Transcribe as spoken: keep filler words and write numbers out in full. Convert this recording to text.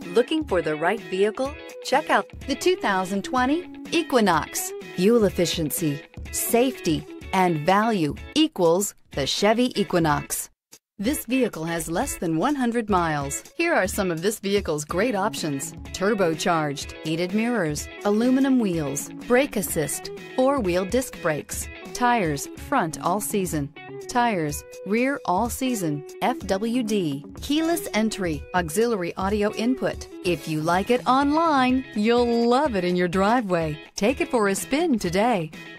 Looking for the right vehicle? Check out the two thousand twenty Equinox. Fuel efficiency, safety, and value equals the Chevy Equinox. This vehicle has less than one hundred miles. Here are some of this vehicle's great options: turbocharged, heated mirrors, aluminum wheels, brake assist, four-wheel disc brakes, tires front all season, tires rear all season, F W D, keyless entry, auxiliary audio input. If you like it online, you'll love it in your driveway. Take it for a spin today.